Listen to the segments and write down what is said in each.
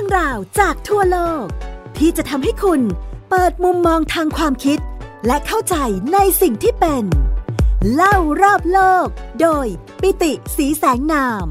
รื่องราวจากทั่วโลกที่จะทำให้คุณเปิดมุมมองทางความคิดและเข้าใจในสิ่งที่เป็นเล่ารอบโลกโดยปิติ ศรีแสงนาม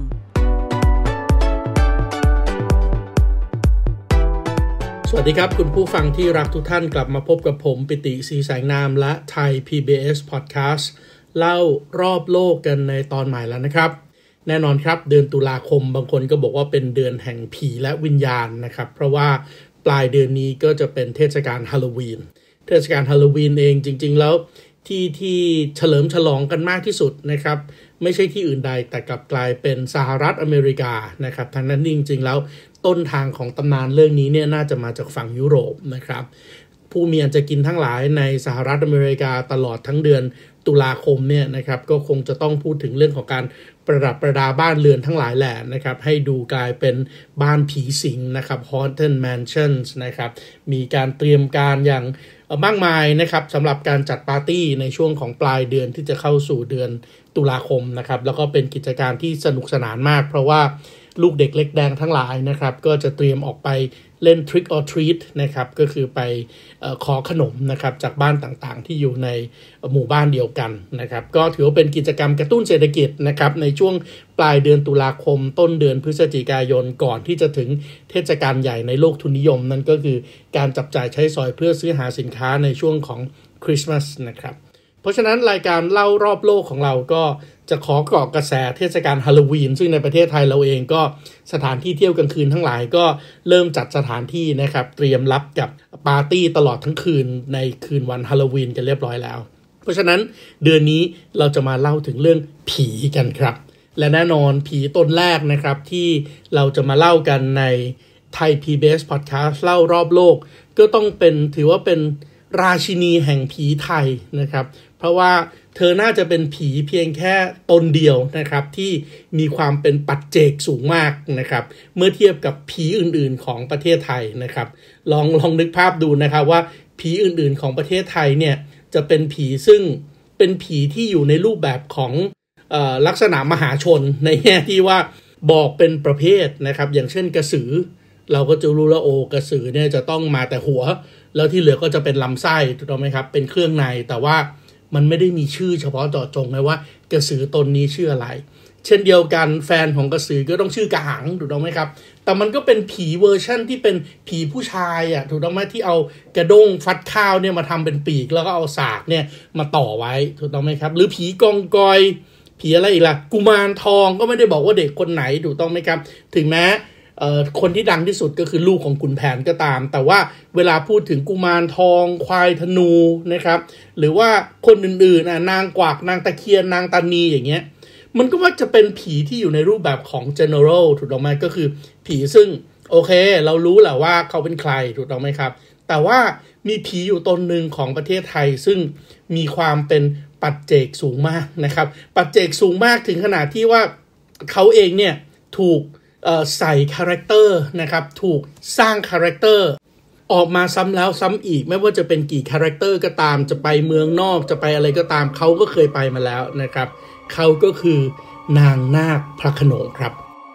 สวัสดีครับคุณผู้ฟังที่รักทุกท่านกลับมาพบกับผมปิติ ศรีแสงนามและไทย PBS Podcast เล่ารอบโลกกันในตอนใหม่แล้วนะครับแน่นอนครับเดือนตุลาคมบางคนก็บอกว่าเป็นเดือนแห่งผีและวิญญาณนะครับเพราะว่าปลายเดือนนี้ก็จะเป็นเทศกาลฮาโลวีนเทศกาลฮาโลวีนเองจริงๆแล้วที่เฉลิมฉลองกันมากที่สุดนะครับไม่ใช่ที่อื่นใดแต่กลับกลายเป็นสหรัฐอเมริกานะครับทั้งนั้นจริงๆแล้วต้นทางของตำนานเรื่องนี้เนี่ยน่าจะมาจากฝั่งยุโรปนะครับผู้มีอันจะกินทั้งหลายในสหรัฐอเมริกาตลอดทั้งเดือนตุลาคมเนี่ยนะครับก็คงจะต้องพูดถึงเรื่องของการประดับประดาบ้านเรือนทั้งหลายแหละนะครับให้ดูกลายเป็นบ้านผีสิงนะครับ Haunted Mansions นะครับมีการเตรียมการอย่างมากมายนะครับสำหรับการจัดปาร์ตี้ในช่วงของปลายเดือนที่จะเข้าสู่เดือนตุลาคมนะครับแล้วก็เป็นกิจการที่สนุกสนานมากเพราะว่าลูกเด็กเล็กแดงทั้งหลายนะครับก็จะเตรียมออกไปเล่น Trick or Treat นะครับก็คือไปขอขนมนะครับจากบ้านต่างๆที่อยู่ในหมู่บ้านเดียวกันนะครับก็ถือว่าเป็นกิจกรรมกระตุ้นเศรษฐกิจนะครับในช่วงปลายเดือนตุลาคมต้นเดือนพฤศจิกายนก่อนที่จะถึงเทศกาลใหญ่ในโลกทุนนิยมนั่นก็คือการจับจ่ายใช้สอยเพื่อซื้อหาสินค้าในช่วงของคริสต์มาสนะครับเพราะฉะนั้นรายการเล่ารอบโลกของเราก็จะขอเกาะกระแสเทศกาลฮาโลวีนซึ่งในประเทศไทยเราเองก็สถานที่เที่ยวกลางคืนทั้งหลายก็เริ่มจัดสถานที่นะครับเตรียมรับกับปาร์ตี้ตลอดทั้งคืนในคืนวันฮาโลวีนกันเรียบร้อยแล้วเพราะฉะนั้นเดือนนี้เราจะมาเล่าถึงเรื่องผีกันครับและแน่นอนผีตนแรกนะครับที่เราจะมาเล่ากันในไทย PBS Podcast เล่ารอบโลกก็ต้องถือว่าเป็นราชินีแห่งผีไทยนะครับเพราะว่าเธอน่าจะเป็นผีเพียงแค่ตนเดียวนะครับที่มีความเป็นปัจเจกสูงมากนะครับเมื่อเทียบกับผีอื่นๆของประเทศไทยนะครับลองนึกภาพดูนะครับว่าผีอื่นๆของประเทศไทยเนี่ยจะเป็นผีซึ่งเป็นผีที่อยู่ในรูปแบบของลักษณะมหาชนในแง่ที่ว่าบอกเป็นประเภทนะครับอย่างเช่นกระสือเราก็จะรู้แล้วโอกระสือเนี่ยจะต้องมาแต่หัวแล้วที่เหลือก็จะเป็นลำไส้ถูกต้องไหมครับเป็นเครื่องในแต่ว่ามันไม่ได้มีชื่อเฉพาะเจาะจงเลยว่ากระสือตนนี้ชื่ออะไรเช่นเดียวกันแฟนของกระสือก็ต้องชื่อกระหังถูกต้องไหมครับแต่มันก็เป็นผีเวอร์ชั่นที่เป็นผีผู้ชายอ่ะถูกต้องไหมที่เอากระด้งฟัดข้าวเนี่ยมาทำเป็นปีกแล้วก็เอาสากเนี่ยมาต่อไว้ถูกต้องไหมครับหรือผีกองกอยผีอะไรอีกล่ะกุมารทองก็ไม่ได้บอกว่าเด็กคนไหนถูกต้องไหมครับถึงแม้คนที่ดังที่สุดก็คือลูกของขุนแผนก็ตามแต่ว่าเวลาพูดถึงกุมารทองควายธนูนะครับหรือว่าคนอื่นๆนางกวักนางตะเคียนนางตานีอย่างเงี้ยมันก็ว่าจะเป็นผีที่อยู่ในรูปแบบของ general ถูกต้องไหมก็คือผีซึ่งโอเคเรารู้แหละว่าเขาเป็นใครถูกต้องไหมครับแต่ว่ามีผีอยู่ตนหนึ่งของประเทศไทยซึ่งมีความเป็นปัจเจกสูงมากนะครับปัจเจกสูงมากถึงขนาดที่ว่าเขาเองเนี่ยถูกใส่คาแรคเตอร์นะครับถูกสร้างคาแรคเตอร์ออกมาซ้ำแล้วซ้ำอีกไม่ว่าจะเป็นกี่คาแรคเตอร์ก็ตามจะไปเมืองนอกจะไปอะไรก็ตามเขาก็เคยไปมาแล้วนะครับเขาก็คือนางนาคพระโขนงครับ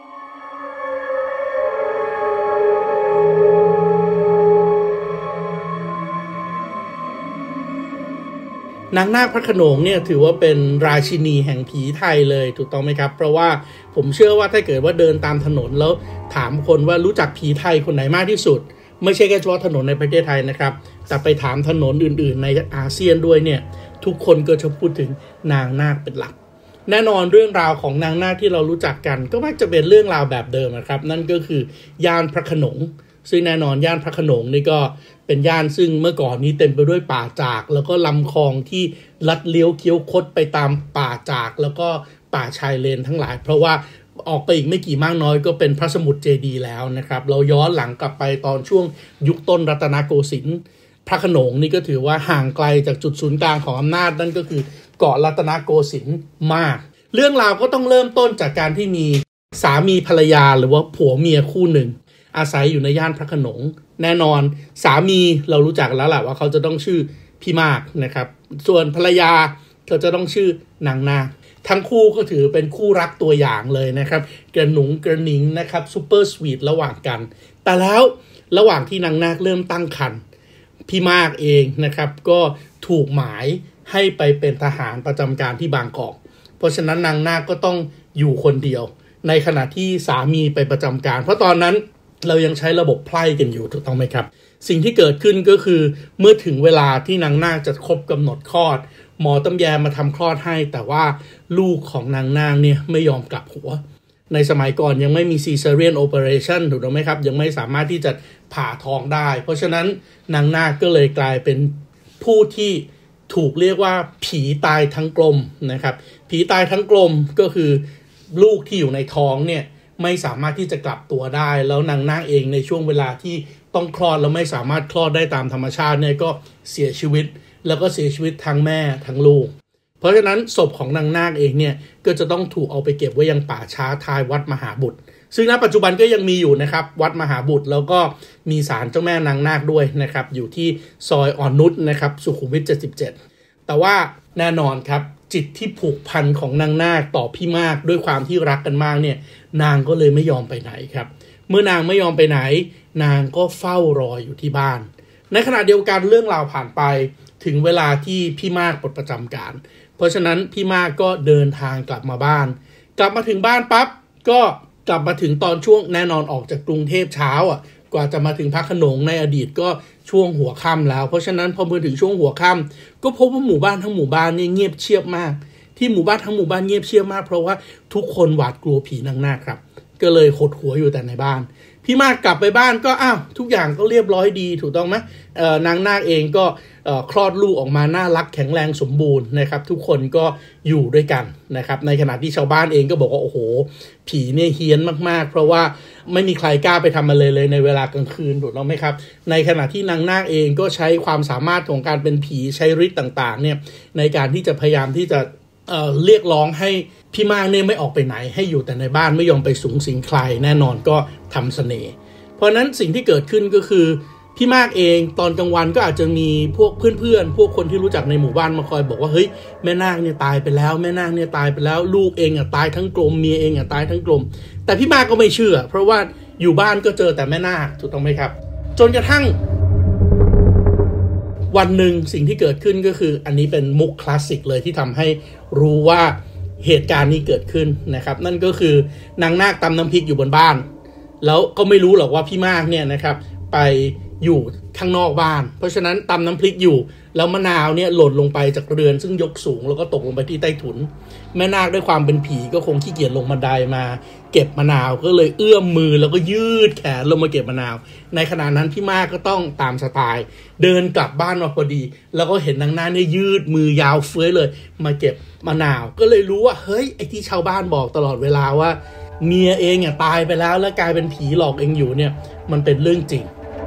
นางนาคพระโขนงเนี่ยถือว่าเป็นราชินีแห่งผีไทยเลยถูกต้องไหมครับเพราะว่าผมเชื่อว่าถ้าเกิดว่าเดินตามถนนแล้วถามคนว่ารู้จักผีไทยคนไหนมากที่สุดไม่ใช่แค่เฉพาะถนนในประเทศไทยนะครับแต่ไปถามถนนอื่นๆในอาเซียนด้วยเนี่ยทุกคนก็จะพูดถึงนางนาคเป็นหลักแน่นอนเรื่องราวของนางนาคที่เรารู้จักกันก็มักจะเป็นเรื่องราวแบบเดิมนะครับนั่นก็คือย่านพระโขนงซึ่งแน่นอนย่านพระโขนงนี่ก็เป็นย่านซึ่งเมื่อก่อนนี้เต็มไปด้วยป่าจากแล้วก็ลำคลองที่ลัดเลี้ยวเคี้ยวคดไปตามป่าจากแล้วก็ป่าชายเลนทั้งหลายเพราะว่าออกไปอีกไม่กี่มากน้อยก็เป็นพระสมุทรเจดีย์แล้วนะครับเราย้อนหลังกลับไปตอนช่วงยุคต้นรัตนโกสินทร์พระโขนงนี่ก็ถือว่าห่างไกลจากจุดศูนย์กลางของอำนาจนั่นก็คือเกาะรัตนโกสินทร์มากเรื่องราวก็ต้องเริ่มต้นจากการที่มีสามีภรรยาหรือว่าผัวเมียคู่หนึ่งอาศัยอยู่ในย่านพระโขนงแน่นอนสามีเรารู้จักแล้วแหละว่าเขาจะต้องชื่อพี่มากนะครับส่วนภรรยาเขาจะต้องชื่อนางนาคทั้งคู่ก็ถือเป็นคู่รักตัวอย่างเลยนะครับกระหนุงกระหนิงนะครับซูเปอร์สวีทระหว่างกันแต่แล้วระหว่างที่นางนาคเริ่มตั้งครรภ์พี่มากเองนะครับก็ถูกหมายให้ไปเป็นทหารประจำการที่บางกอกเพราะฉะนั้นนางนาคก็ต้องอยู่คนเดียวในขณะที่สามีไปประจำการเพราะตอนนั้นเรายังใช้ระบบไพร่กันอยู่ถูกต้องไหมครับสิ่งที่เกิดขึ้นก็คือเมื่อถึงเวลาที่นางนาคจะครบกำหนดคลอดหมอตำแยมาทำคลอดให้แต่ว่าลูกของนางนาคเนี่ยไม่ยอมกลับหัวในสมัยก่อนยังไม่มี Caesarean Operation ถูกต้องไหมครับยังไม่สามารถที่จะผ่าท้องได้เพราะฉะนั้นนางนาคก็เลยกลายเป็นผู้ที่ถูกเรียกว่าผีตายทั้งกลมนะครับผีตายทั้งกลมก็คือลูกที่อยู่ในท้องเนี่ยไม่สามารถที่จะกลับตัวได้แล้วนางนาคเองในช่วงเวลาที่ต้องคลอดแล้วไม่สามารถคลอดได้ตามธรรมชาติเนี่ยก็เสียชีวิตแล้วก็เสียชีวิตทั้งแม่ทั้งลูกเพราะฉะนั้นศพของนางนาคเองเนี่ยก็จะต้องถูกเอาไปเก็บไว้ยังป่าช้าท้ายวัดมหาบุตรซึ่งณปัจจุบันก็ยังมีอยู่นะครับวัดมหาบุตรแล้วก็มีศาลเจ้าแม่นางนาคด้วยนะครับอยู่ที่ซอยอ่อนนุชนะครับสุขุมวิท77แต่ว่าแน่นอนครับจิตที่ผูกพันของนางนาคต่อพี่มากด้วยความที่รักกันมากเนี่ยนางก็เลยไม่ยอมไปไหนครับเมื่อนางไม่ยอมไปไหนนางก็เฝ้ารออยู่ที่บ้านในขณะเดียวกันเรื่องราวผ่านไปถึงเวลาที่พี่มากปลดประจำการเพราะฉะนั้นพี่มากก็เดินทางกลับมาบ้านกลับมาถึงบ้านปั๊บก็กลับมาถึงตอนช่วงแน่นอนออกจากกรุงเทพเช้ากว่าจะมาถึงพระโขนงในอดีตก็ช่วงหัวค่ำแล้วเพราะฉะนั้นพอมาถึงช่วงหัวค่ำก็พบว่าหมู่บ้านทั้งหมู่บ้านนี่เงียบเชียบมากที่หมู่บ้านทั้งหมู่บ้านเงียบเชียบมากเพราะว่าทุกคนหวาดกลัวผีนางนาคครับก็เลยหดหัวอยู่แต่ในบ้านพี่มากกลับไปบ้านก็ทุกอย่างก็เรียบร้อยดีถูกต้องไหมนางนาคเองก็คลอดลูกออกมาน่ารักแข็งแรงสมบูรณ์นะครับทุกคนก็อยู่ด้วยกันนะครับในขณะที่ชาวบ้านเองก็บอกว่าโอ้โหผีเนี่ยเฮี้ยนมากๆเพราะว่าไม่มีใครกล้าไปทำอะไรเลยในเวลากลางคืนถูกต้องไหมครับในขณะที่นางนาคเองก็ใช้ความสามารถของการเป็นผีใช้ฤทธิ์ต่างๆเนี่ยในการที่จะพยายามที่จะเรียกร้องให้พี่มากเนี่ยไม่ออกไปไหนให้อยู่แต่ในบ้านไม่ยอมไปสูงสิงใครแน่นอนก็ทำเสน่ห์เพราะนั้นสิ่งที่เกิดขึ้นก็คือพี่มากเองตอนกลางวันก็อาจจะมีพวกเพื่อนๆพวกคนที่รู้จักในหมู่บ้านมาคอยบอกว่าเฮ้ยแม่นาคเนี่ยตายไปแล้วแม่นาคเนี่ยตายไปแล้วลูกเองตายทั้งกลมเมียเองตายทั้งกลมแต่พี่มากก็ไม่เชื่อเพราะว่าอยู่บ้านก็เจอแต่แม่นาคถูกต้องไหมครับจนกระทั่งวันหนึ่งสิ่งที่เกิดขึ้นก็คืออันนี้เป็นมุกคลาสสิกเลยที่ทำให้รู้ว่าเหตุการณ์นี้เกิดขึ้นนะครับนั่นก็คือนางนาคตำน้ำพริกอยู่บนบ้านแล้วก็ไม่รู้หรอกว่าพี่มากเนี่ยนะครับไปอยู่ข้างนอกบ้านเพราะฉะนั้นตำน้ำพริกอยู่แล้วมะนาวเนี่ยหล่นลงไปจากเรือนซึ่งยกสูงแล้วก็ตกลงไปที่ใต้ถุนแม่นาคด้วยความเป็นผีก็คงขี้เกียจลงบันไดมาเก็บมะนาวก็เลยเอื้อมมือแล้วก็ยืดแขนลงมาเก็บมะนาวในขณะนั้นพี่มากก็ต้องตามสไตล์เดินกลับบ้านมาพอดีแล้วก็เห็นนางนาคเนี่ยยืดมือยาวเฟ้ยเลยมาเก็บมะนาวก็เลยรู้ว่าเฮ้ยไอ้ที่ชาวบ้านบอกตลอดเวลาว่าเมียเองตายไปแล้วกลายเป็นผีหลอกเองอยู่เนี่ยมันเป็นเรื่องจริง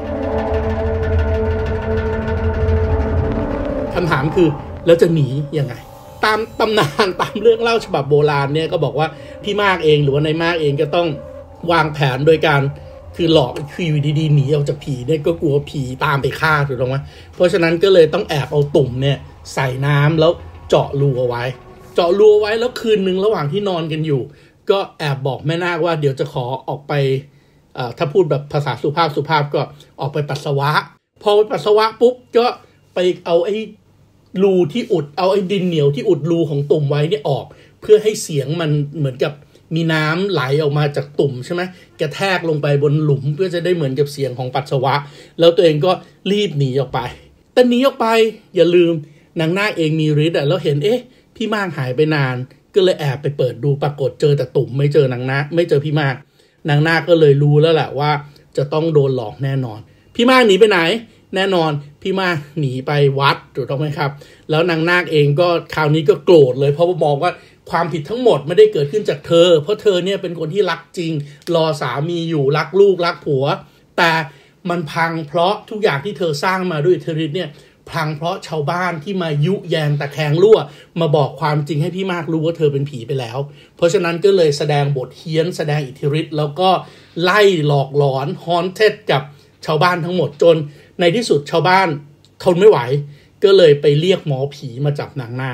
คำถามคือแล้วจะหนียังไงตามตำนานตามเรื่องเล่าฉบับโบราณเนี่ยก็บอกว่าพี่มากเองหรือว่านายมากเองก็ต้องวางแผนโดยการคือหลอกคืออยู่ดีๆหนีออกจากผีเนี่ยก็กลัวผีตามไปฆ่าถูกไหมเพราะฉะนั้นก็เลยต้องแอบเอาตุ่มเนี่ยใส่น้ำแล้วเจาะรูเอาไว้แล้วคืนนึงระหว่างที่นอนกันอยู่ก็แอบบอกแม่นาคว่าเดี๋ยวจะขอออกไปถ้าพูดแบบภาษาสุภาพก็ออกไปปัสสาวะพอไปปัสสาวะปุ๊บก็ไปเอาไอ้รูที่อุดเอาไอ้ดินเหนียวที่อุดรูของตุ่มไว้เนี่ยออกเพื่อให้เสียงมันเหมือนกับมีน้ำไหลออกมาจากตุ่มใช่ไหมกระแทกลงไปบนหลุมเพื่อจะได้เหมือนกับเสียงของปัสสาวะแล้วตัวเองก็รีบหนีออกไปแต่หนีออกไปอย่าลืมนางนาคเองมีฤทธิ์แล้วเห็นพี่มากหายไปนานก็เลยแอบไปเปิดดูปรากฏเจอแต่ตุ่มไม่เจอนางนาคไม่เจอพี่มากนางนาคก็เลยรู้แล้วแหละว่าจะต้องโดนหลอกแน่นอนพี่มากหนีไปไหนแน่นอนพี่มากหนีไปวัดถูกต้องไหมครับแล้วนางนาคเองก็คราวนี้ก็โกรธเลยเพราะว่ามองว่าความผิดทั้งหมดไม่ได้เกิดขึ้นจากเธอเพราะเธอเนี่ยเป็นคนที่รักจริงรอสามีอยู่รักลูกรักผัวแต่มันพังเพราะทุกอย่างที่เธอสร้างมาด้วยอิทธิฤทธิ์เนี่ยพังเพราะชาวบ้านที่มายุแยงตะแคงรั่วมาบอกความจริงให้พี่มากรู้ว่าเธอเป็นผีไปแล้วเพราะฉะนั้นก็เลยแสดงบทเฮี้ยนแสดงอิทธิฤทธิ์แล้วก็ไล่หลอกหลอนฮอนเทดกับชาวบ้านทั้งหมดจนในที่สุดชาวบ้านทนไม่ไหวก็เลยไปเรียกหมอผีมาจับนางนาค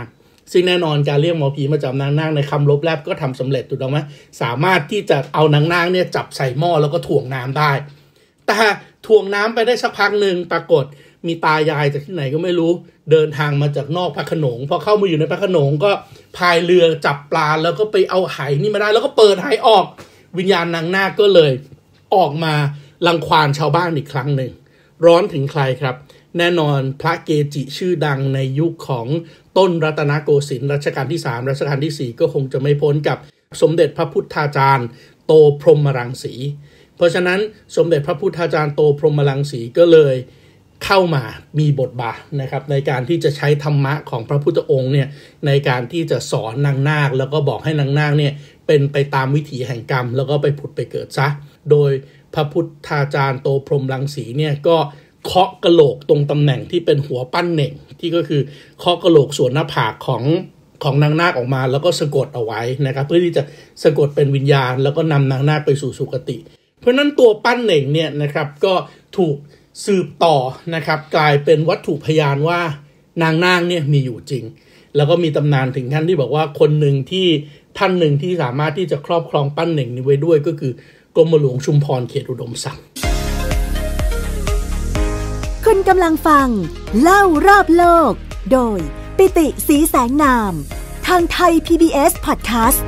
ซึ่งแน่นอนการเรียกหมอผีมาจับนางนาคในคำลบแลบก็ทำสำเร็จถูกต้องไหมสามารถที่จะเอานางนาคเนี่ยจับใส่หม้อแล้วก็ถ่วงน้ำได้แต่ถ่วงน้ำไปได้สักพักหนึ่งปรากฏมีตายายจากที่ไหนก็ไม่รู้เดินทางมาจากนอกพระโขนงพอเข้ามาอยู่ในพระโขนงก็พายเรือจับปลาแล้วก็ไปเอาไหนี่มาได้แล้วก็เปิดไหออกวิญญาณนางนาคก็เลยออกมารังควานชาวบ้านอีกครั้งหนึ่งร้อนถึงใครครับแน่นอนพระเกจิชื่อดังในยุคของต้นรัตนโกสินทร์รัชกาลที่3รัชกาลที่4ก็คงจะไม่พ้นกับสมเด็จพระพุทธาจารย์โตพรหมรังสีเพราะฉะนั้นสมเด็จพระพุทธาจารย์โตพรหมรังสีก็เลยเข้ามามีบทบาทนะครับในการที่จะใช้ธรรมะของพระพุทธองค์เนี่ยในการที่จะสอนนางนาคแล้วก็บอกให้นางนาคเนี่ยเป็นไปตามวิถีแห่งกรรมแล้วก็ไปผุดไปเกิดซะโดยพระพุทธาจารย์โตพรหมรังสีเนี่ยก็เคาะกะโหลกตรงตำแหน่งที่เป็นหัวปั้นเหน่งที่ก็คือเคาะกะโหลกส่วนหน้าผากของนางนาคออกมาแล้วก็สะกดเอาไว้นะครับเพื่อที่จะสะกดเป็นวิญญาณแล้วก็นำนางนาคไปสู่สุคติเพราะนั้นตัวปั้นเหน่งเนี่ยนะครับก็ถูกสืบต่อนะครับกลายเป็นวัตถุพยานว่านางนาคเนี่ยมีอยู่จริงแล้วก็มีตำนานถึงขั้นที่บอกว่าคนหนึ่งที่ท่านหนึ่งที่สามารถที่จะครอบครองปั้นเหน่งนี้ไว้ด้วยก็คือกรมหลวงชุมพรเขตอุดมศักดิ์คุณกำลังฟังเล่ารอบโลกโดยปิติศรีแสงนามทางไทย PBS Podcast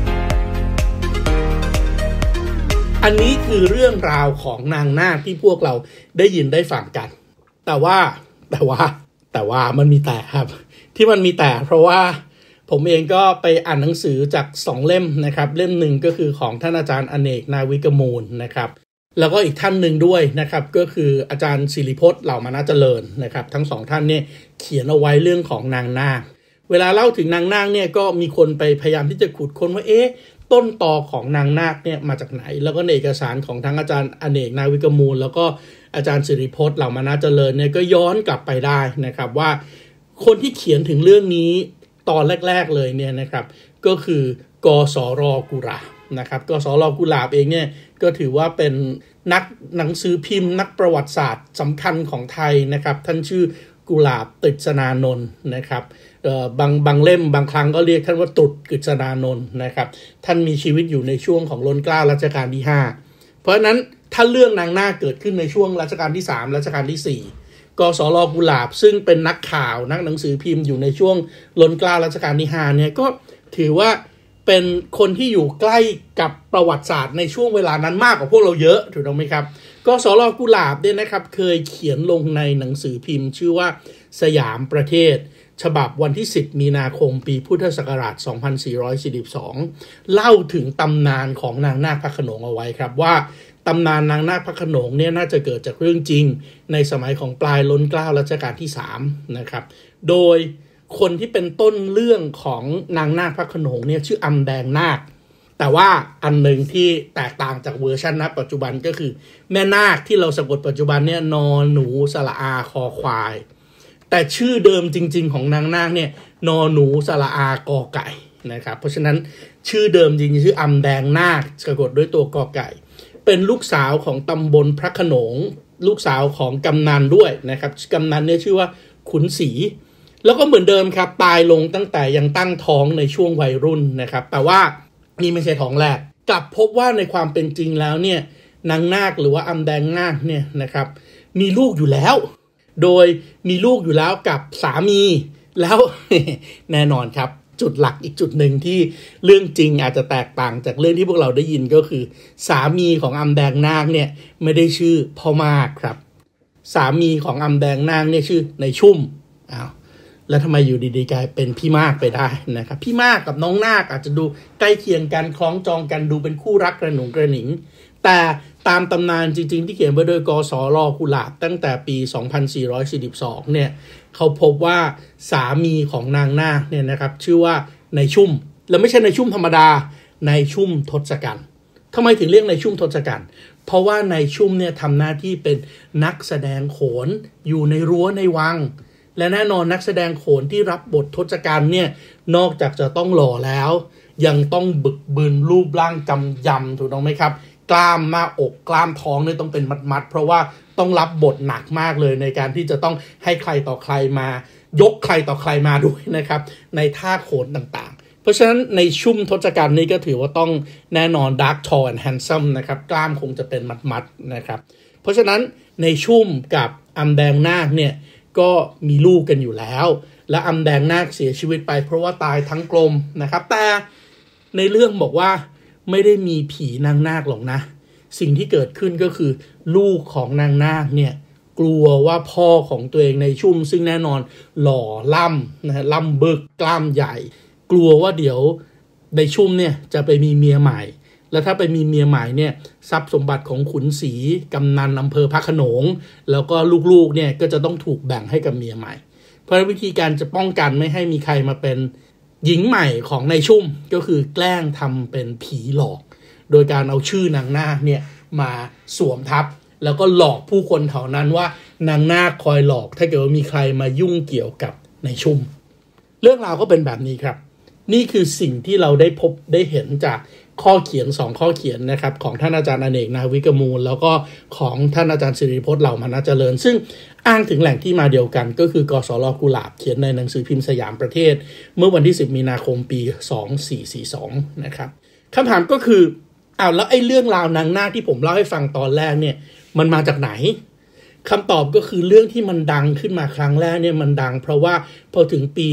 อันนี้คือเรื่องราวของนางนาคที่พวกเราได้ยินได้ฟังกันแต่ว่ามันมีแต่ครับที่มันมีแต่เพราะว่าผมเองก็ไปอ่านหนังสือจาก2เล่มนะครับเล่มหนึ่งก็คือของท่านอาจารย์อเนกนาวิกมูลนะครับแล้วก็อีกท่านหนึ่งด้วยนะครับก็คืออาจารย์ศิริพจน์เหล่ามนะเจริญนะครับทั้งสองท่านเนี่ยเขียนเอาไว้เรื่องของนางนาคเวลาเล่าถึงนางนาคเนี่ยก็มีคนไปพยายามที่จะขุดค้นว่าต้นตอของนางนาคเนี่ยมาจากไหนแล้วก็ในเอกสารของทั้งอาจารย์อเนกนาวิกมูลแล้วก็อาจารย์ศิริพจน์เหล่ามนะเจริญเนี่ยก็ย้อนกลับไปได้นะครับว่าคนที่เขียนถึงเรื่องนี้ตอนแรกๆเลยเนี่ยนะครับก็คือกสร.กุหลาบนะครับกสร.กุหลาบเองเนี่ยก็ถือว่าเป็นนักหนังสือพิมพ์นักประวัติศาสตร์สำคัญของไทยนะครับท่านชื่อกุหลาบกฤษณานนท์นะครับบางเล่มบางครั้งก็เรียกท่านว่าตรุษกฤษณานนท์นะครับท่านมีชีวิตอยู่ในช่วงของรัชกาลรัชกาลที่5เพราะฉะนั้นถ้าเรื่องนางนาคเกิดขึ้นในช่วงรัชกาลที่3รัชกาลที่4กสร.กุหลาบซึ่งเป็นนักข่าวนักหนังสือพิมพ์อยู่ในช่วงรัชกาลรัชกาลที่5เนี่ยก็ถือว่าเป็นคนที่อยู่ใกล้กับประวัติศาสตร์ในช่วงเวลานั้นมากกว่าพวกเราเยอะถูกต้องไหมครับกสร.กุหลาบเนี่ยนะครับเคยเขียนลงในหนังสือพิมพ์ชื่อว่าสยามประเทศฉบับวันที่10มีนาคมปีพุทธศักราช2442เล่าถึงตำนานของนางนาคพระโขนงเอาไว้ครับว่าตำนานนางนาคพระโขนงเนี่ยน่าจะเกิดจากเรื่องจริงในสมัยของปลายรัชกาลรัชกาลที่3นะครับโดยคนที่เป็นต้นเรื่องของนางนาคพระโขนงเนี่ยชื่ออำแดงนาคแต่ว่าอันหนึ่งที่แตกต่างจากเวอร์ชันณปัจจุบันก็คือแม่นาคที่เราสะกดปัจจุบันเนี่ยนอหนูสระอาคอควายแต่ชื่อเดิมจริงๆของนางนาคเนี่ยนอหนูสระอากอไก่นะครับเพราะฉะนั้นชื่อเดิมจริงๆชื่ออำแดงนาคสะกดด้วยตัวกอไก่เป็นลูกสาวของตำบลพระโขนงลูกสาวของกำนันด้วยนะครับกำนันเนี่ยชื่อว่าขุนศรีแล้วก็เหมือนเดิมครับตายลงตั้งแต่ยังตั้งท้องในช่วงวัยรุ่นนะครับแต่ว่านี่ไม่ใช่ท้องแรกกลับพบว่าในความเป็นจริงแล้วเนี่ยนางนาคหรือว่าอำแดงนาคเนี่ยนะครับมีลูกอยู่แล้วโดยมีลูกอยู่แล้วกับสามีแล้ว แน่นอนครับจุดหลักอีกจุดหนึ่งที่เรื่องจริงอาจจะแตกต่างจากเรื่องที่พวกเราได้ยินก็คือสามีของอำแดงนาคเนี่ยไม่ได้ชื่อพ่อมากครับสามีของอำแดงนาคเนี่ยชื่อในชุ่มแล้วทำไมอยู่ดีๆกลายเป็นพี่มากไปได้นะครับพี่มากกับน้องนาคอาจจะดูใกล้เคียงกันคล้องจองกันดูเป็นคู่รักกระหนุงกระหนิงแต่ตามตำนานจริงๆที่เขียนไว้โดยกสร.กุหลาบตั้งแต่ปี2442เนี่ยเขาพบว่าสามีของนางนาคเนี่ยนะครับชื่อว่าในชุ่มแล้วไม่ใช่ในชุ่มธรรมดาในชุ่มทศกัณฐ์ทำไมถึงเรียกในชุ่มทศกัณฐ์เพราะว่าในชุ่มเนี่ยทำหน้าที่เป็นนักแสดงโขนอยู่ในรั้วในวังและแน่นอนนักแสดงโขนที่รับบททศกัณฐ์เนี่ยนอกจากจะต้องหล่อแล้วยังต้องบึกบึนรูปร่างกำยำถูกต้องไหมครับกล้ามหน้าอกกล้ามท้องเนี่ยต้องเป็นมัดๆเพราะว่าต้องรับบทหนักมากเลยในการที่จะต้องให้ใครต่อใครมายกใครต่อใครมาด้วยนะครับในท่าโขนต่างๆเพราะฉะนั้นในชุ่มทศกัณฐ์นี้ก็ถือว่าต้องแน่นอน dark tall and handsome นะครับกล้ามคงจะเป็นมัดๆนะครับเพราะฉะนั้นในชุ่มกับอำแดงนาคเนี่ยก็มีลูกกันอยู่แล้วและอำแดงนาคเสียชีวิตไปเพราะว่าตายทั้งกลมนะครับแต่ในเรื่องบอกว่าไม่ได้มีผีนางนาคหรอกนะสิ่งที่เกิดขึ้นก็คือลูกของนางนาคเนี่ยกลัวว่าพ่อของตัวเองในชุ่มซึ่งแน่นอนหล่อล่ำนะล่ำบึกกล้ามใหญ่กลัวว่าเดี๋ยวในชุ่มเนี่ยจะไปมีเมียใหม่แล้วถ้าไปมีเมียใหม่เนี่ยทรัพย์สมบัติของขุนศรีกำนันอำเภอพระโขนงแล้วก็ลูกๆเนี่ยก็จะต้องถูกแบ่งให้กับเมียใหม่เพราะวิธีการจะป้องกันไม่ให้มีใครมาเป็นหญิงใหม่ของนายชุ่มก็คือแกล้งทำเป็นผีหลอกโดยการเอาชื่อนางนาคเนี่ยมาสวมทับแล้วก็หลอกผู้คนแถวนั้นว่านางนาคคอยหลอกถ้าเกิดว่ามีใครมายุ่งเกี่ยวกับนายชุ่มเรื่องราวก็เป็นแบบนี้ครับนี่คือสิ่งที่เราได้พบได้เห็นจากข้อเขียน2ข้อเขียนนะครับของท่านอาจารย์อเนก นาวิกมูลแล้วก็ของท่านอาจารย์สิริพจน์เหล่ามานะเจริญซึ่งอ้างถึงแหล่งที่มาเดียวกันก็คือกสร.กุหลาบเขียนในหนังสือพิมพ์สยามประเทศเมื่อวันที่10 มีนาคมปี2442นะครับคำถามก็คือแล้วไอ้เรื่องราวนางนาคที่ผมเล่าให้ฟังตอนแรกเนี่ยมันมาจากไหนคำตอบก็คือเรื่องที่มันดังขึ้นมาครั้งแรกเนี่ยมันดังเพราะว่าพอถึงปี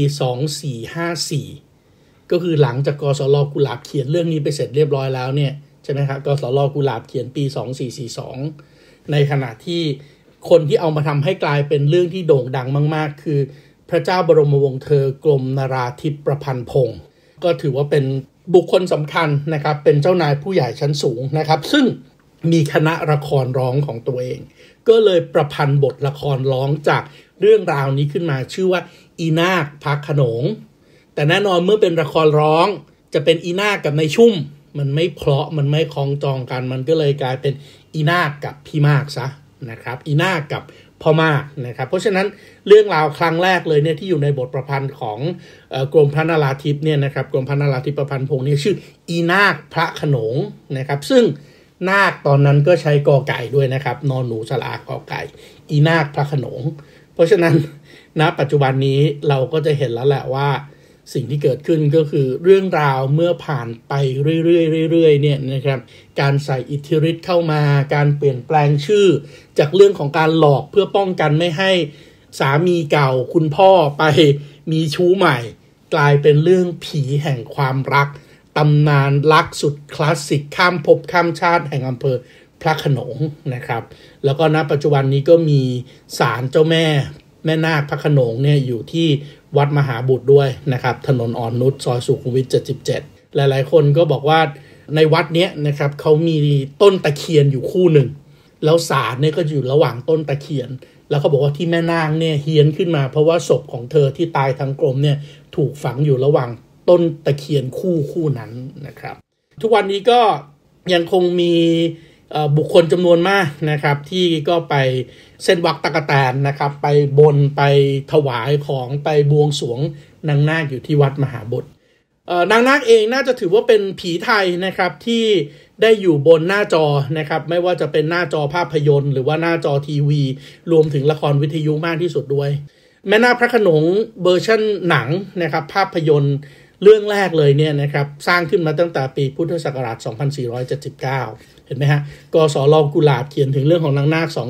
2454ก็คือหลังจากกสร.กุหลาบเขียนเรื่องนี้ไปเสร็จเรียบร้อยแล้วเนี่ยใช่ไหมครับกสร.กุหลาบเขียนปี2442ในขณะที่คนที่เอามาทำให้กลายเป็นเรื่องที่โด่งดังมากๆคือพระเจ้าบรมวงศ์เธอกรมนราธิปประพันธ์พงศ์ก็ถือว่าเป็นบุคคลสำคัญนะครับเป็นเจ้านายผู้ใหญ่ชั้นสูงนะครับซึ่งมีคณะละครร้องของตัวเองก็เลยประพันธ์บทละครร้องจากเรื่องราวนี้ขึ้นมาชื่อว่าอีนาคพระโขนงแต่แน่นอนเมื่อเป็นละครร้องจะเป็นอีนาคกับนายชุ่มมันไม่เพราะมันไม่คล้องจองกันมันก็เลยกลายเป็นอีนาคกับพี่มากซะนะครับอีนาคกับพ่อมากนะครับเพราะฉะนั้นเรื่องราวครั้งแรกเลยเนี่ยที่อยู่ในบทประพันธ์ของกรมพระนราธิปเนี่ยนะครับกรมพระนราธิปประพันธ์พงศ์นี่ชื่ออีนาคพระโขนงนะครับซึ่งนาคตอนนั้นก็ใช้กอไก่ด้วยนะครับนอนหนูสระกอไก่อีนาคพระโขนงเพราะฉะนั้นณปัจจุบันนี้เราก็จะเห็นแล้วแหละว่าสิ่งที่เกิดขึ้นก็คือเรื่องราวเมื่อผ่านไปเรื่อยๆเนี่ยนะครับการใส่อิทธิฤทธิ์เข้ามาการเปลี่ยนแปลงชื่อจากเรื่องของการหลอกเพื่อป้องกันไม่ให้สามีเก่าคุณพ่อไปมีชู้ใหม่กลายเป็นเรื่องผีแห่งความรักตำนานรักสุดคลาสสิกข้ามภพข้ามชาติแห่งอำเภอพระโขนงนะครับแล้วก็ณปัจจุบันนี้ก็มีศาลเจ้าแม่นาคพระโขนงเนี่ยอยู่ที่วัดมหาบุตรด้วยนะครับถนนอ่อนนุชซอยสุขุมวิท77หลายๆคนก็บอกว่าในวัดเนี้ยนะครับเขามีต้นตะเคียนอยู่คู่หนึ่งแล้วศาลเนี่ยก็อยู่ระหว่างต้นตะเคียนแล้วเขาบอกว่าที่แม่นางเนี่ยเฮี้ยนขึ้นมาเพราะว่าศพของเธอที่ตายทั้งกลมเนี่ยถูกฝังอยู่ระหว่างต้นตะเคียนคู่นั้นนะครับทุกวันนี้ก็ยังคงมีบุคคลจำนวนมากนะครับที่ก็ไปเส้นวักตะกแตนนะครับไปบนไปถวายของไปบวงสรวงนางนาคอยู่ที่วัดมหาบุตรนางนาคเองน่าจะถือว่าเป็นผีไทยนะครับที่ได้อยู่บนหน้าจอนะครับไม่ว่าจะเป็นหน้าจอภาพยนตร์หรือว่าหน้าจอทีวีรวมถึงละครวิทยุมากที่สุดด้วยแม่นาคพระโขนงเวอร์ชันหนังนะครับภาพยนตร์เรื่องแรกเลยเนี่ยนะครับสร้างขึ้นมาตั้งแต่ปีพุทธศักราช2479เห็นไหมฮะกสร.กุหลาบเขียนถึงเรื่องของนางนาค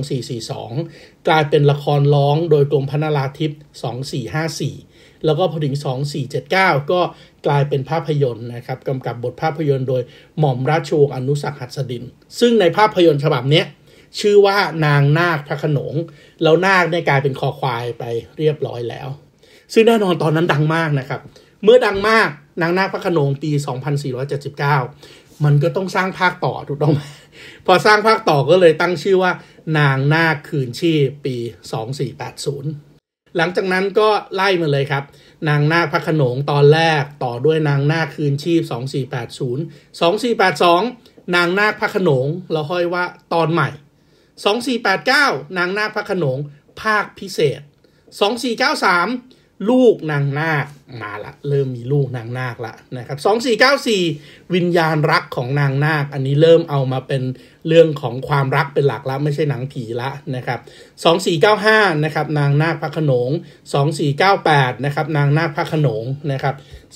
2442กลายเป็นละครร้องโดยกรมพระนราธิป2454แล้วก็พอถึง2479ก็กลายเป็นภาพยนตร์นะครับกำกับบทภาพยนตร์โดยหม่อมราชวงศ์อนุสักหัสดินซึ่งในภาพยนตร์ฉบับนี้ชื่อว่านางนาคพระโขนงแล้วนาคได้กลายเป็นคอควายไปเรียบร้อยแล้วซึ่งแน่นอนตอนนั้นดังมากนะครับเมื่อดังมากนางนาคพระโขนงปี2479มันก็ต้องสร้างภาคต่อถูกต้องไหมพอสร้างภาคต่อก็เลยตั้งชื่อว่านางนาคคืนชีพปี2480หลังจากนั้นก็ไล่มาเลยครับนางนาคพระโขนงตอนแรกต่อด้วยนางนาคคืนชีพ2480 2482นางนาคพระโขนงเราค่อยว่าตอนใหม่2489นางนาคพระโขนงภาคพิเศษ2493 ลูกนางนาคมาละเริ่มมีลูกนางนาคละนะครับ2494วิญญาณรักของนางนาคอันนี้เริ่มเอามาเป็นเรื่องของความรักเป็นหลักละไม่ใช่หนังผีละนะครับ2495นะครับนางนาคพระโขนง2498นะครับนางนาคพระโขนงนะครับ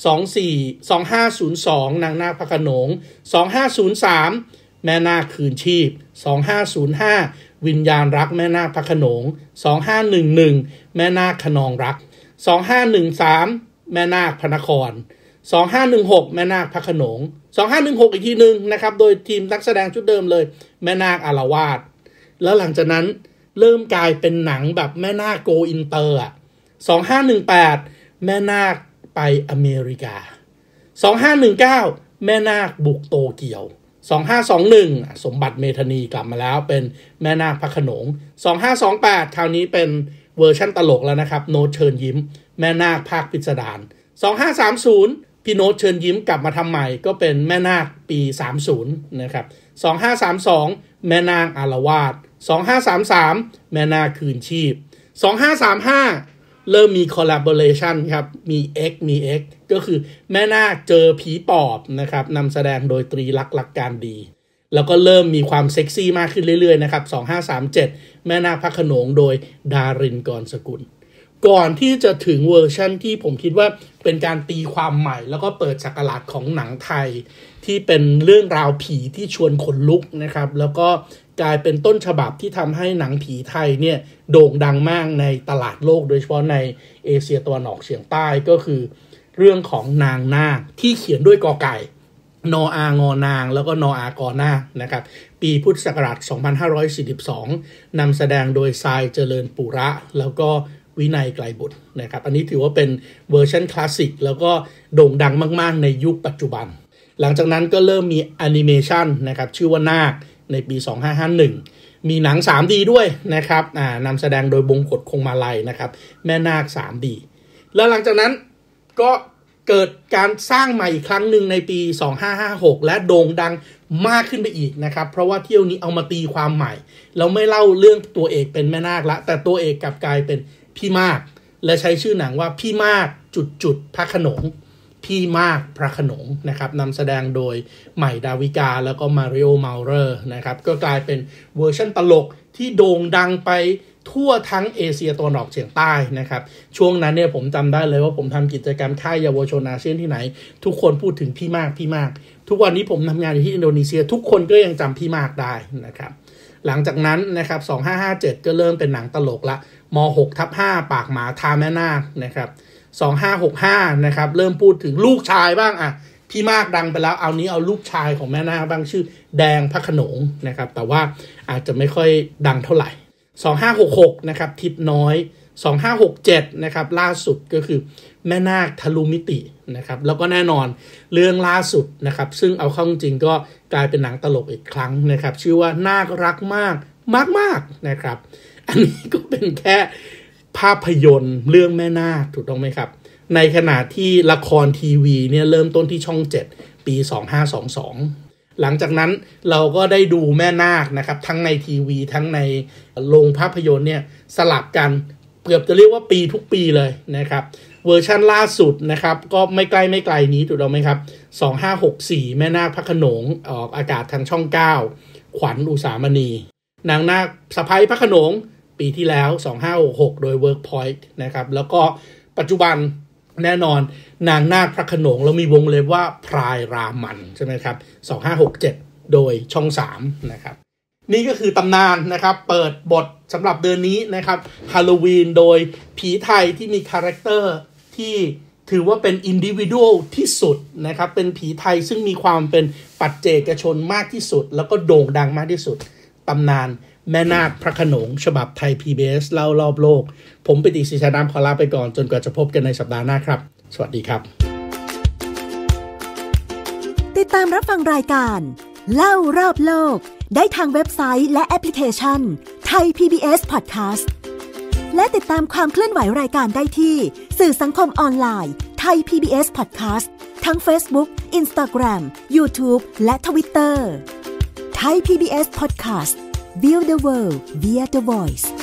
2502นางนาคพระโขนง2503แม่นาคคืนชีพ2505วิญญาณรักแม่นาคพระโขนง2511แม่นาคขนองรัก2513แม่นาคพระนคร2516แม่นาคพระโขนง2516อีกทีนึงนะครับโดยทีมนักแสดงชุดเดิมเลยแม่นาคอารวาสแล้วหลังจากนั้นเริ่มกลายเป็นหนังแบบแม่นาคโกอินเตอร์อ่ะ2518แม่นาคไปอเมริกา2519แม่นาคบุกโตเกียว2521สมบัติเมธานีกลับมาแล้วเป็นแม่นาคพระโขนง2528คราวนี้เป็นเวอร์ชั่นตลกแล้วนะครับโน้ตเชิญยิ้มแม่นาคภาคพิสดาร2530พี่โน้ตเชิญยิ้มกลับมาทำใหม่ก็เป็นแม่นาคปี30นะครับ2532แม่นาคอารวาส2533แม่นาคคืนชีพ2535เริ่มมี collaboration ครับมี X ก็คือแม่นาคเจอผีปอบนะครับนำแสดงโดยตรีลักษณ์การดีแล้วก็เริ่มมีความเซ็กซี่มากขึ้นเรื่อยๆนะครับ2537แม่นาคพระโขนงโดยดารินกรสกุลก่อนที่จะถึงเวอร์ชั่นที่ผมคิดว่าเป็นการตีความใหม่แล้วก็เปิดศักราชของหนังไทยที่เป็นเรื่องราวผีที่ชวนขนลุกนะครับแล้วก็กลายเป็นต้นฉบับที่ทำให้หนังผีไทยเนี่ยโด่งดังมากในตลาดโลกโดยเฉพาะในเอเชียตะวันออกเฉียงใต้ก็คือเรื่องของนางนาคที่เขียนด้วยกอไก่นออางอนางแล้วก็นออากอนาคนะครับปีพุทธศักราช2542นำแสดงโดยทรายเจริญปุระแล้วก็วินัยไกลบุตรนะครับอันนี้ถือว่าเป็นเวอร์ชันคลาสสิกแล้วก็โด่งดังมากๆในยุคปัจจุบันหลังจากนั้นก็เริ่มมีแอนิเมชันนะครับชื่อว่านาคในปี2551มีหนัง 3D ด้วยนะครับนำแสดงโดยบงกฎคงมาลัยนะครับแม่นาค 3D แล้วหลังจากนั้นก็เกิดการสร้างใหม่อีกครั้งหนึ่งในปี2556และโด่งดังมากขึ้นไปอีกนะครับเพราะว่าเที่ยวนี้เอามาตีความใหม่แล้วไม่เล่าเรื่องตัวเอกเป็นแม่นาคละแต่ตัวเอกกลับกลายเป็นพี่มากและใช้ชื่อหนังว่าพี่มากพระโขนงพี่มากพระโขนงนะครับนำแสดงโดยใหม่ดาวิกาแล้วก็มาริโอเมาเรอร์นะครับก็กลายเป็นเวอร์ชันตลกที่โด่งดังไปทั่วทั้งเอเชียตะวันออกเฉียงใต้นะครับช่วงนั้นเนี่ยผมจำได้เลยว่าผมทำกิจกรรมค่ายเยาวชนอาเซียนที่ไหนทุกคนพูดถึงพี่มากทุกวันนี้ผมทำงานอยู่ที่อินโดนีเซียทุกคนก็ยังจำพี่มากได้นะครับหลังจากนั้นนะครับ2557ก็เริ่มเป็นหนังตลกละม6/5ปากหมาทาแม่นาคนะครับ2565นะครับเริ่มพูดถึงลูกชายบ้างพี่มากดังไปแล้วเอาลูกชายของแม่นาคบ้างชื่อแดงพระโขนงนะครับแต่ว่าอาจจะไม่ค่อยดังเท่าไหร่2566นะครับทิพย์น้อย2567นะครับล่าสุดก็คือแม่นาคทะลุมิตินะครับแล้วก็แน่นอนเรื่องล่าสุดนะครับซึ่งเอาเข้าจริงก็กลายเป็นหนังตลกอีกครั้งนะครับชื่อว่านาครักมากนะครับอันนี้ก็เป็นแค่ภาพยนตร์เรื่องแม่นาคถูกต้องไหมครับในขณะที่ละครทีวีเนี่ยเริ่มต้นที่ช่อง7ปี2522หลังจากนั้นเราก็ได้ดูแม่นาคนะครับทั้งในทีวีทั้งในโรงภาพยนตร์เนี่ยสลับกันเกือบจะเรียกว่าปีทุกปีเลยนะครับเวอร์ชันล่าสุดนะครับก็ไม่ไกลนี้ถูกต้องไหมครับ2564แม่นาคพระโขนงออกอากาศทางช่อง9ขวัญอุสามณีนางนาคสะใภ้พระโขนงปีที่แล้ว2566โดย Workpoint นะครับแล้วก็ปัจจุบันแน่นอนนางนาคพระโขนงเรามีวงเล็บว่าพรายรามันใช่ไหมครับ2567โดยช่อง3นะครับนี่ก็คือตำนานนะครับเปิดบทสำหรับเดือนนี้นะครับฮาโลวีนโดยผีไทยที่มีคาแรคเตอร์ที่ถือว่าเป็นอินดิวิวดัลที่สุดนะครับเป็นผีไทยซึ่งมีความเป็นปัจเจกชนมากที่สุดแล้วก็โด่งดังมากที่สุดตำนานแม่นาคพระโขนงฉบับไทย PBS เล่ารอบโลกผมปิติศรีชานามขอลาไปก่อนจนกว่าจะพบกันในสัปดาห์หน้าครับสวัสดีครับติดตามรับฟังรายการเล่ารอบโลกได้ทางเว็บไซต์และแอปพลิเคชันไทย PBS Podcast และติดตามความเคลื่อนไหวรายการได้ที่สื่อสังคมออนไลน์ไทย PBS Podcast ทั้ง Facebook, Instagram, YouTube และ Twitter ไทย PBS Podcast View the world via the voice